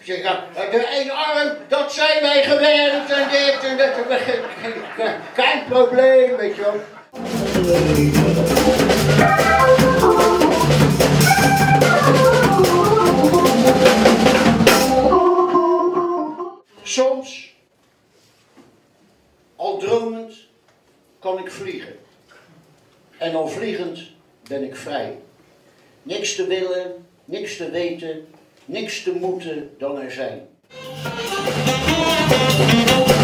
Zeg, ja, de ene arm, dat zijn wij gewend en dit en dat. Geen probleem, weet je wel. Soms, al dromend, kan ik vliegen. En al vliegend ben ik vrij. Niks te willen, niks te weten, niks te moeten dan er zijn.